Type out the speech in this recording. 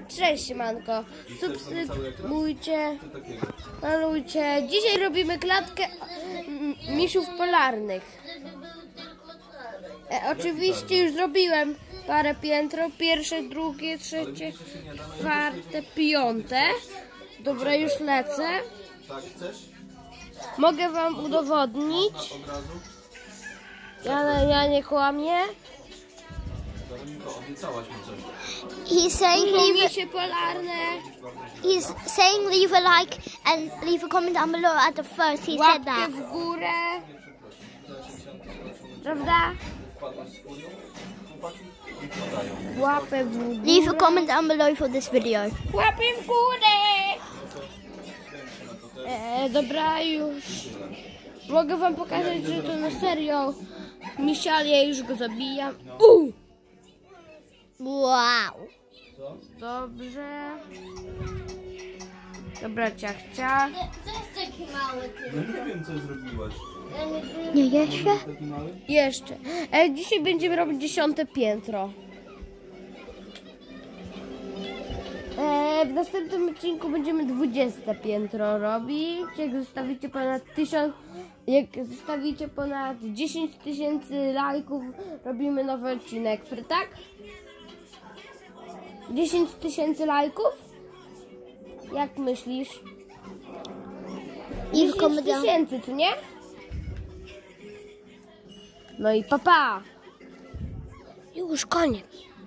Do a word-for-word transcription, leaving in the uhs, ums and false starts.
Cześć, manko. Subskrybujcie, malujcie. Dzisiaj robimy klatkę misiów polarnych. E, oczywiście już zrobiłem parę piętro. Pierwsze, drugie, trzecie, czwarte, piąte. Dobra, już lecę. Mogę wam udowodnić. Ja, ja nie kłamię. He's saying leave a, he's saying leave a like and leave a comment down below. At the first he said that. Łapkę w górę. Prawda? Łapę w górę. Leave a comment down below for this video. Łapę w górę. E, dobra, już. Mogę wam pokazać, że to na serio. Misialia, już go zabijam. Uh! Wow. Dobrze. Dobra, ciach, ciach. To jest taki mały ty. No nie wiem, co zrobiłaś. Nie jeszcze? Jeszcze. E, dzisiaj będziemy robić dziesiąte piętro. E, w następnym odcinku będziemy dwudzieste piętro robić. Jak zostawicie ponad tysiąc, jak zostawicie ponad dziesięć tysięcy lajków, robimy nowy odcinek, tak? dziesięć tysięcy lajków? Jak myślisz? dziesięć tysięcy, czy nie? No i papa. Już koniec.